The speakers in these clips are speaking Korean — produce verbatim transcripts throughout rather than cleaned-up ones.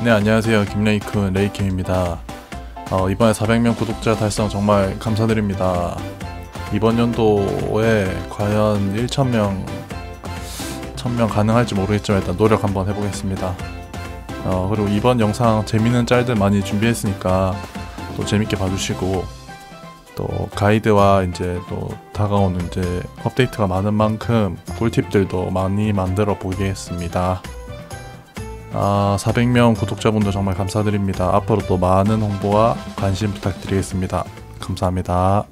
네, 안녕하세요. 김레이쿤 레이킴입니다. 어, 이번에 사백 명 구독자 달성 정말 감사드립니다. 이번 연도에 과연 천 명 천 명 가능할지 모르겠지만 일단 노력 한번 해보겠습니다. 어, 그리고 이번 영상 재밌는 짤들 많이 준비했으니까 또 재밌게 봐주시고, 또 가이드와 이제 또 다가오는 이제 업데이트가 많은 만큼 꿀팁들도 많이 만들어 보겠습니다. 아, 사백 명 구독자분들 정말 감사드립니다. 앞으로도 많은 홍보와 관심 부탁드리겠습니다. 감사합니다.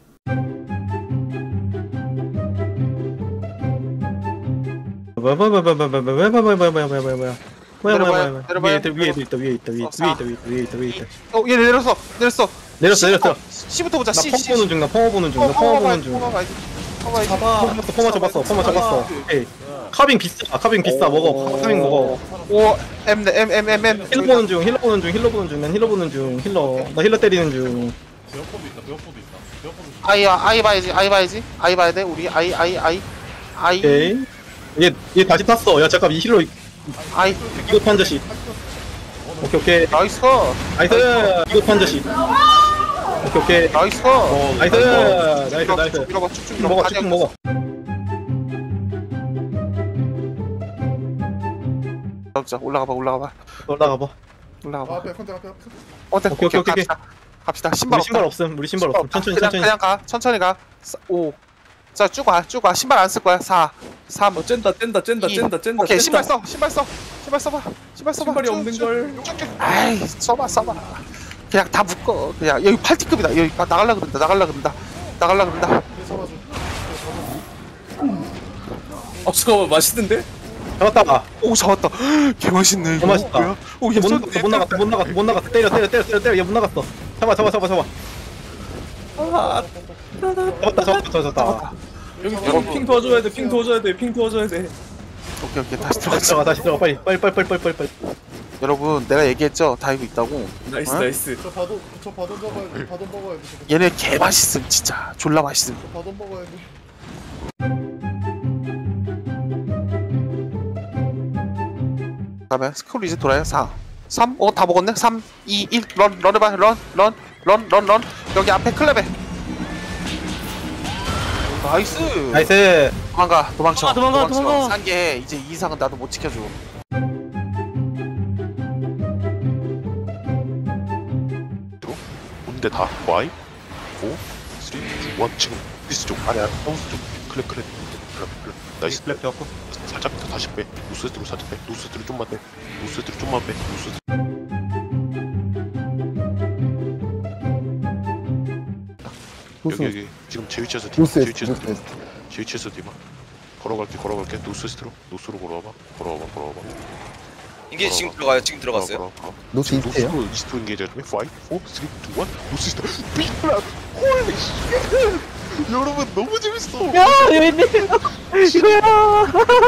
뭐야 뭐야 뭐야 뭐야 뭐야 뭐야 뭐야 뭐야 뭐야 뭐야 뭐야 뭐야 뭐야 뭐야 내려봐요. 위에 있다 위에 있다 위에 있다 위에 있다 위에 있다 위에 있다 위에 있다 어, 얘 내렸어. 내렸어. 내렸어 내렸어 C부터 보자. 나 C. 펑 C. 보는 중나 펑 보는 중나 펑 보는 중 포가 봐야지. 포가 봐야지. 잡아 펑마 잡았어 펑마 잡았어 에이 카빙 비싸 카빙 비싸 먹어 카빙 먹어 오, M 네 M M M M. 힐러 보는 중 힐러 보는 중 힐러 보는 중난 힐러 보는 중 힐러 나 힐러 때리는 중 배어포도 있다. 배어포도 있다. 배어포도 있다. 아이야, 아이 봐야지. 아이 봐야지. 아이 봐야 돼. 우리 아이 아이 아이 아이 오케이 얘얘 다시 탔어 야 잠깐 이 힐러 아이. 이거 판 자식 오케이 오케이 나이스. 나이스 이거 판 자식 오케이 오케이 나이스. 나이스 나이스 나이스 밀어봐. 쭉쭉 쭉 밀어봐. 먹어 쭉 먹어 자, 올라가봐. 올라가봐. 올라가봐 올라가봐. 앞에 컨택 앞에. 어, 네. 오케이, 오케이, 오케이, 갑시다. 갑시다. 신발 우리 신발 없다. 없음 우리 신발 없음 천천히 그냥, 천천히 그냥 가. 천천히 가. 오. 자, 쭉 와. 쭉 와. 신발 안 쓸 거야. 사, 삼. 어 쨘다 쨘다 쨘다 이. 쨘다 쨘다 오케이, 쨘다. 신발 써. 신발 써. 신발 써봐. 신발 써봐. 신발이 쭉, 없는 쭉, 걸. 쭉, 쭉. 아이, 써봐, 써봐. 그냥 다 묶어. 그냥 여기 팔티급이다. 여기 나- 나갈라 그런다. 나갈라 그런다. 나갈라 그런다. 어 잠깐만 맛있는데? 잡았다 오, 잡았다. 개 맛있네. 이거. 개 맛있다. 뭐야? 오, 얘 못 쏜- 나갔어 못 나갔어 못 나갔어 못 나갔어 때려 때려 때려 때려 때려 얘 못 나갔어 잡아 잡아 잡아 잡아 아 잡았다 잡았다 잡았다 여기 핑, 핑 도와줘야 돼. 핑 도와줘야 돼. 핑 도와줘야 돼. 오케이, 오케이. 다시 다시 들어가자. 들어가 다시 들어가 빨리 빨리 빨리 빨리 빨리 빨리 여러분, 내가 얘기했죠. 다이브 있다고. 나이스 어? 나이스. 저 바돈 저 바돈 먹어야 돼. 바돈 먹어야 돼. 얘네 개 맛있음. 진짜 졸라 맛있음. 저 바돈 먹어야 돼. 그러면 스크롤 이제 돌아요. 사, 삼, 어, 다 먹었네. 삼, 이, 일, 런, 런 해봐. 런, 런, 런, 런, 런. 여기 앞에 클랩에. 나이스. 나이스 도망가, 도망쳐. 아, 도망가, 도망가. 산게 이제 이 이상은 나도 못 지켜줘. 온데 다 Y 오 삼 이 일 지금 디스 쪽 아니야 사우스 쪽 클랩 클랩 클랩 클랩 나이스 클랩 되었고 살짝 더 다시 빼 노스웨스트로 살짝 빼 노스웨스트로 좀만 빼 노스웨스트로 좀만 빼 노스웨스트 여기 여기 지금 제 위치에서 디마 제 위치에서 디마 제 위치에서 디마 걸어갈게 걸어갈게 노스웨스트로 노스로 걸어와봐 걸어와봐 걸어와봐 이게 지금 들어가요. 지금 들어갔어요. 걸어와, 걸어와. 노스 이스트에요? 노스로 이스트로 인게이지 해줄게 오, 사, 이, 일 노스이스트 빅플랫 홀리 쉣 여러분 너무 재밌어 야 웬일 이거야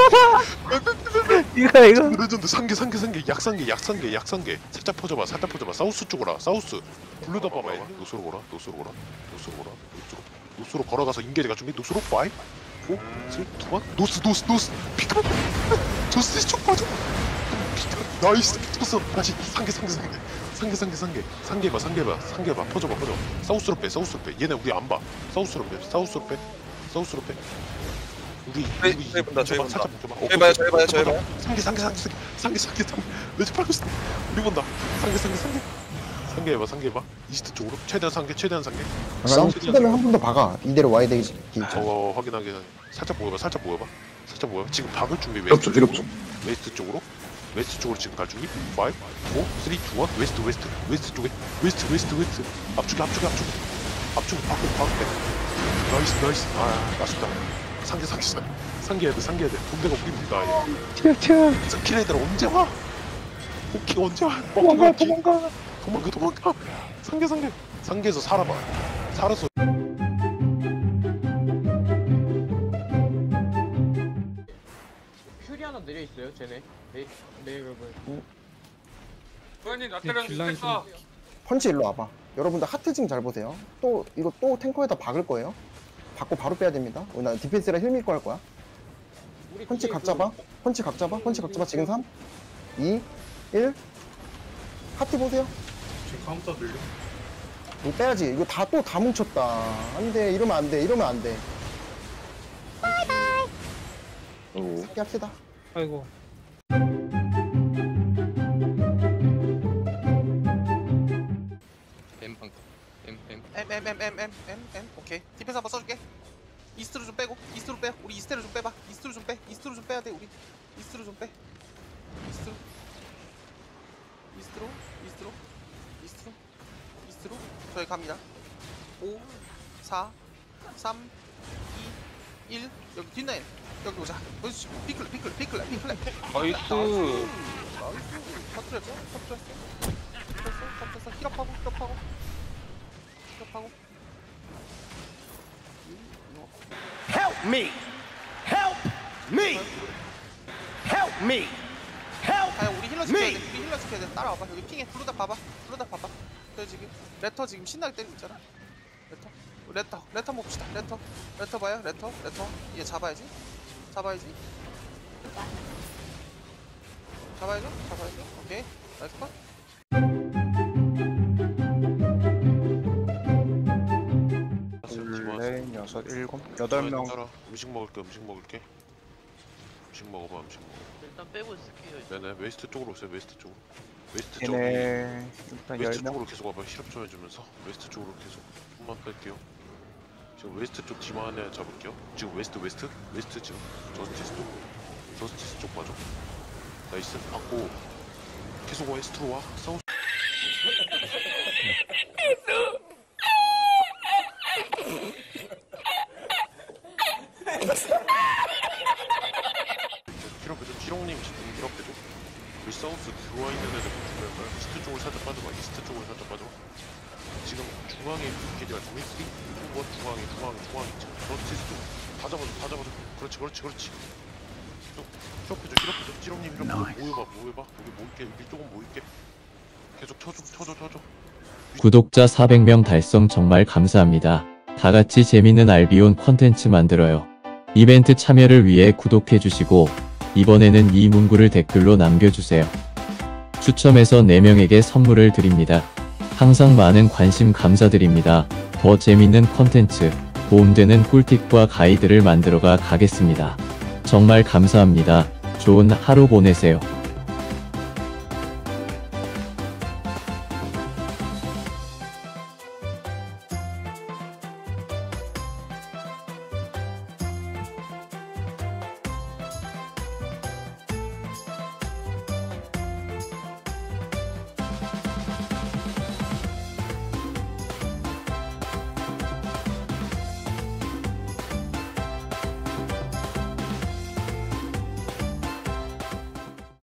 이거 이거 레전드 상계 상계 상계 약상계 약상계 약상계 살짝 퍼져봐 살짝 퍼져봐 사우스 쪽으로 와 사우스 블루더 봐봐 노스로 걸어 노스로 걸어 노스로 걸어 노스로 노스로 걸어가서 인게이지가 준비 노스로 오, 사, 이, 일 노스 노스 노스 피크업 노스 쪽 빠져 나이스 붙었어 다시 상계 상계 상계 상계 상계 상계 상계 봐 상계 봐 상계 봐 퍼져봐 퍼져 사우스로 빼 사우스로 빼 얘네 우리 안봐 사우스로 빼 사우스로 빼 사우스로 빼 우리 저희- 우리 저희 본다, 저희 봐, 본다. 살짝 붙여봐 저희 봐요, 저희 봐요, 저희 봐요. 상계 상계 상계 상계 상계 상계 상계 레지 팔고 있어 우리 본다 상계 상계 상계 상계 해봐 상계 해봐 이스트 쪽으로 최대한 상계 최대한 상계 사우스 되면 한 번 더 박아. 이대로 와야 되지. 저거 확인하게 살짝 보여봐 살짝 보여봐 살짝 보여봐 지금 박을 준비 웨스트 쪽으로 웨스트 쪽으로 웨스트 쪽으로 지금 갈 준비 오, 사, 이, 일 웨스트 웨스트 웨스트 쪽에 웨스트 웨스트 웨스트 앞쪽에 앞쪽에 앞쪽에 앞쪽에 밖으로 밖으로 나이스 나이스 아 맛있다 상계 상계 상계 상계해야 돼 상계해야 돼 본대가 우립니다 튀어 튀어 스킬 애들 언제 와 오케이 언제 와 도망가 도망가 도망가 도망가 상계 상계 상계에서 살아봐 살아서 퓨리 하나 내려 있어요, 쟤네. 네, 네, 여러분. 소연님 나 때렸어. 펀치 일로 와봐. 여러분들 하트징 잘 보세요. 또 이거 또 탱커에다 박을 거예요. 받고 바로 빼야 됩니다. 어, 나 디펜스라 힐 밀고 할 거야. 펀치 각 잡아. 펀치 각 잡아. 펀치 각 잡아. 지금 삼, 이, 일. 하트 보세요. 지금 카운터 들려? 이거 빼야지. 이거 다 또 다 뭉쳤다. 안 돼. 이러면 안 돼. 이러면 안 돼. 이렇게 합시다. 아이고. 엠방 엠엠 M M M M M M M 오케이 디펜스 한번 써줄게. 이스트로 좀 빼고 이스트로 빼. 우리 이스트로 좀 빼봐. 이스트로 좀 빼. 이스트로 좀 빼야 돼 우리. 이스트로 좀 빼. 이스트로 이스트로 이스트로 이스트로 이스트로 저희 갑니다. 오 사 삼 이 일 여기 뒷라인 여기 오자. 보여주시 피클레 피클레 피클레 피클레 나이스. 터뜨렸어 터뜨렸어 터뜨렸어 터뜨렸어 힐업하고 힐업하고 힐업하고 Help me! Help me! Help me! Help 아니 우리 힐러 지켜야 돼. me! 우리 힐러 지켜야 돼. 따라와봐. 여기 핑에 블루다 봐봐. 블루다 봐봐. 저 지금 레터 지금 신나게 때리고 있잖아. 레터. 레터. 레터 봅시다. 레터. 레터 봐요. 레터. 레터. 얘 잡아야지. 잡아야지. 잡아야죠. 잡아야죠. 오케이. 나이스 컷. 둘, 여섯, 일곱, 여덟 명. 음식 먹을게, 음식 먹을게. 음식 먹어봐, 음식 먹어. 일단 빼고 있을게요. 네네, 웨스트 쪽으로 오세요, 웨스트 쪽으로. 웨스트 쪽으로. 얘네 일단 웨스트 쪽으로 계속 와봐. 실업 좀 해주면서 웨스트 쪽으로 계속 손만 뺄게요. 지금 웨스트 쪽 디마 하나 잡을게요. 지금 웨스트 웨스트 웨스트 지금 저스티스 쪽 저스티스 쪽 봐줘. 나이스 받고 계속 웨스트로 와. 사우스. 기록해줘. 지롱님 지금 기록해줘. 우리 사우스 들어와 있는 애들 중요한 거야. 이스트 쪽으로 살짝 빠져봐. 이스트 쪽으로 살짝 빠져봐. 지금 중앙에 걔가 좀 있지? 뭐 중앙에 중앙에 중앙에 지금 저스티스 쪽다 잡아줘 다 잡아줘. 그렇지 그렇지 그렇지. 또 힐업해줘 힐업해줘. 지롱님 힐업해줘. 모여봐 모여봐. 우리 모일게. 우리 조금 모일게. 계속 쳐줘 쳐줘 쳐줘. 구독자 사백 명 달성 정말 감사합니다. 다같이 재밌는 알비온 컨텐츠 만들어요. 이벤트 참여를 위해 구독해주시고 이번에는 이 문구를 댓글로 남겨주세요. 추첨해서 네 명에게 선물을 드립니다. 항상 많은 관심 감사드립니다. 더 재밌는 컨텐츠, 도움되는 꿀팁과 가이드를 만들어가 가겠습니다. 정말 감사합니다. 좋은 하루 보내세요.